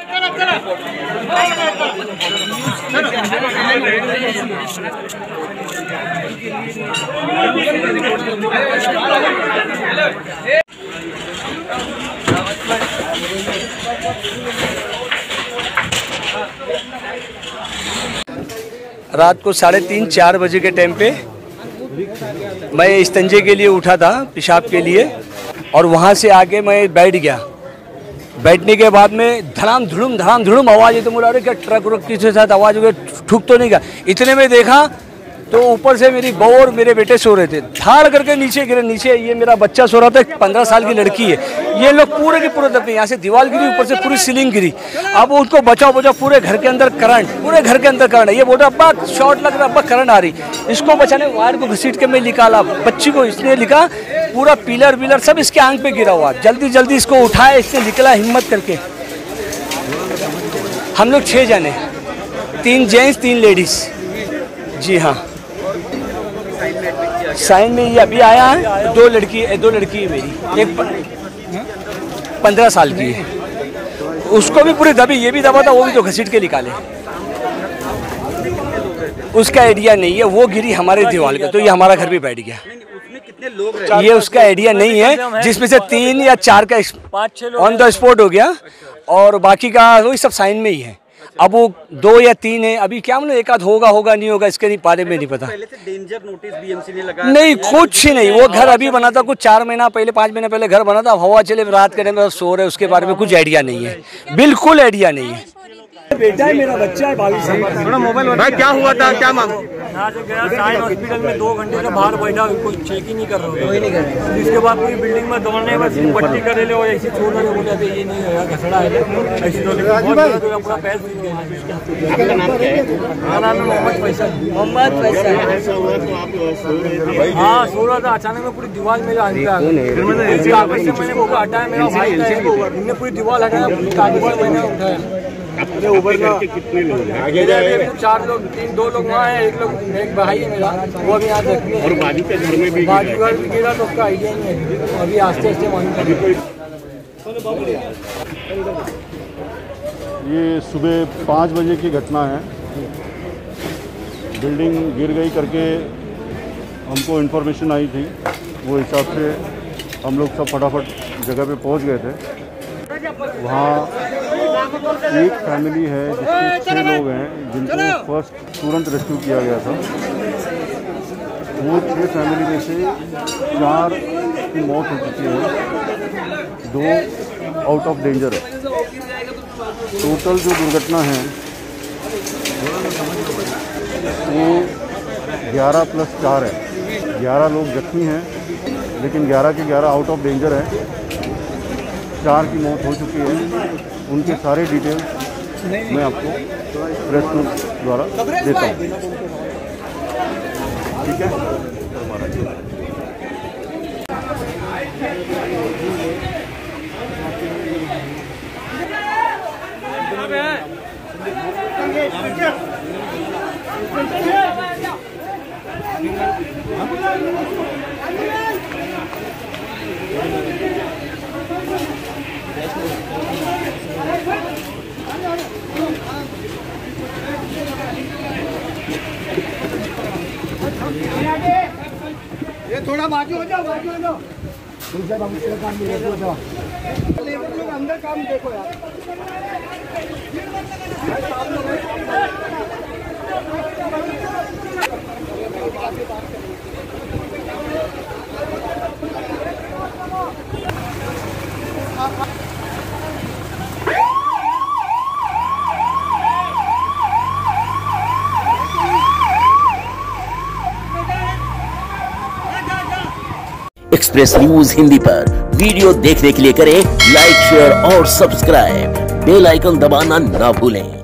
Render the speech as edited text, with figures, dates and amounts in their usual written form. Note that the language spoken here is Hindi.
रात को 3:30-4 बजे के टाइम पे मैं इस्तंजे के लिए उठा था, पेशाब के लिए, और वहाँ से आके मैं बैठ गया। बैठने के बाद में धड़ाम धुड़ुम आवाज़ है, तो मुझे अरे क्या ट्रक व्रक किसी साथ आवाज़ हो गई, ठुक तो नहीं गया। इतने में देखा तो ऊपर से मेरी बहू और मेरे बेटे सो रहे थे, धाड़ करके नीचे गिरे। नीचे ये मेरा बच्चा सो रहा था, 15 साल की लड़की है। ये लोग पूरे के पूरे दबे, यहाँ से दीवार गिरी, ऊपर से पूरी सीलिंग गिरी। अब उसको बचाओ, पूरे घर के अंदर करंट, पूरे घर के अंदर करंट। ये बोल रहा अब्बा शॉर्ट लग रहा, अब्बा करंट आ रही। इसको बचाने वायर को घसीट के मैं निकाला, बच्ची को इसने लिखा, पूरा पिलर विलर सब इसके आंख पे गिरा हुआ। जल्दी इसको उठाया, इसने निकला हिम्मत करके। हम लोग 6 जने, 3 जेंट्स 3 लेडीज। जी हाँ, साइन में ये अभी आया है। 2 लड़की है मेरी, एक 15 साल की है, उसको भी पूरी दबी, ये भी दबा था, वो भी तो घसीट के निकाले। उसका आइडिया नहीं है, वो गिरी हमारे दीवार का, तो ये हमारा घर भी बैठ गया। कितने लोग ये उसका आइडिया नहीं है, जिसमें से 3 या 4 का 5-6 ऑन द स्पॉट हो गया, और बाकी का वही सब साइन में ही है। अब वो 2 या 3 है, अभी क्या मतलब एक आध होगा नहीं होगा, इसके बारे में नहीं पता। पहले से डेंजर नोटिस बीएमसी ने लगाया? नहीं, कुछ ही नहीं। वो घर अभी बना था, कुछ 4 महीना पहले 5 महीने पहले घर बना था। हवा चले रात के टाइम में सो रहे, उसके बारे में कुछ आइडिया नहीं है, बिल्कुल आइडिया नहीं है। बेटा है मेरा, बच्चा है 22 साल का। थोड़ा मोबाइल भाई, क्या हुआ था, क्या मांग? यहाँ से गया साइन हॉस्पिटल में, 2 घंटे से बाहर बैठा, कोई चेक ही नहीं कर रहा। जिसके बाद पूरी बिल्डिंग में दौड़ने, बस पट्टी करे ले, ऐसी छोड़ रहे, बोले थे ये नहीं होगा, घसड़ा है ऐसी तो पूरा पैर सूख गया। आपका नाम क्या है? मेरा नाम है मोहम्मद फैसल। हाँ, सो रहा था, अचानक में पूरी दीवार मेरे आगे आ गई। मैंने वो हटाया, मेरा भाई था, पूरी दीवार हटाया, कागज से मैंने उठाया। आपके ऊपर के कितने लोग हैं? आगे जाए 4 लोग, 2 लोग वहाँ हैं, एक भाई है मेरा, वो अभी यहाँ जख्मी है। और बाजू के घर में भी गिरा, तो उसका आइडिया नहीं है, अभी आस्ते मालूम। ये सुबह 5 बजे की घटना है। बिल्डिंग गिर गई करके हमको इन्फॉर्मेशन आई थी, वो हिसाब से हम लोग सब फटाफट जगह पे पहुंच गए थे। वहाँ एक फैमिली है जिसमें 6 लोग हैं, जिनको फर्स्ट तुरंत रेस्क्यू किया गया था। वो 6 फैमिली में से 4 की मौत हो चुकी है, 2 आउट ऑफ डेंजर है। टोटल जो दुर्घटना है वो 11 + 4 है। 11 लोग जख्मी हैं, लेकिन 11 के 11 आउट ऑफ डेंजर है। 4 की मौत हो चुकी है। उनके सारे डिटेल्स मैं आपको प्रेस नोट द्वारा देता हूँ, ठीक है? ये थोड़ा बाजू हो जाओ। लेबर लोग अंदर काम देखो यार। एक्सप्रेस न्यूज हिंदी पर वीडियो देखने के लिए करें लाइक, शेयर और सब्सक्राइब। बेल आइकन दबाना ना भूलें।